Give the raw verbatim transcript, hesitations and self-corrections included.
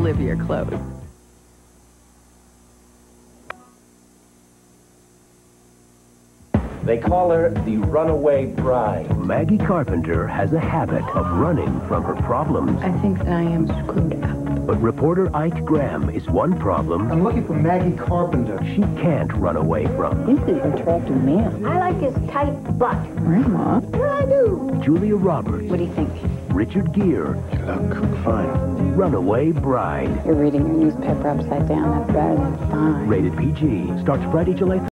live your clothes. They call her the Runaway Bride. Maggie Carpenter has a habit of running from her problems. I think that I am screwed up. But reporter Ike Graham is one problem I'm looking for Maggie Carpenter. she can't run away from. He's an attractive man. I like his tight butt. Grandma? What I do? Julia Roberts, What do you think? Richard Gere, You look fine. Runaway Bride. You're reading your newspaper upside down. That's better than fine. Rated P G. Starts Friday, July